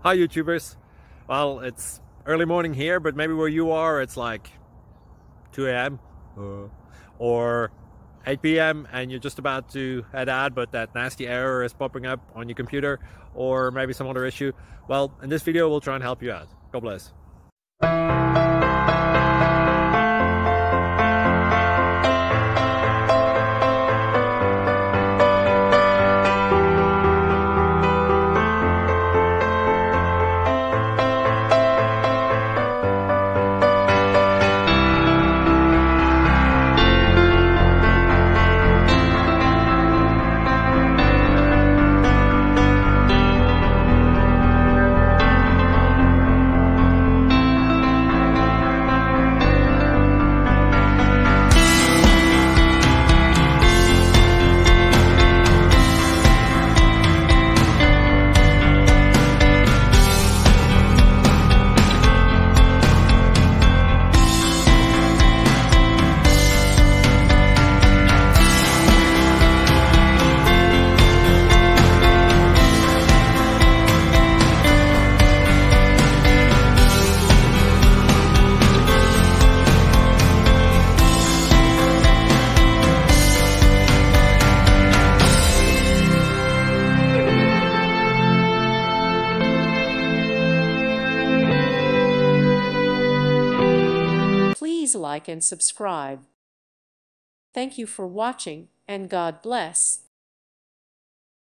Hi YouTubers. Well, it's early morning here, but maybe where you are it's like 2 a.m. or 8 p.m. and you're just about to head out, but that nasty error is popping up on your computer, or maybe some other issue. Well, in this video we'll try and help you out. God bless. Please like and subscribe. Thank you for watching, and God bless.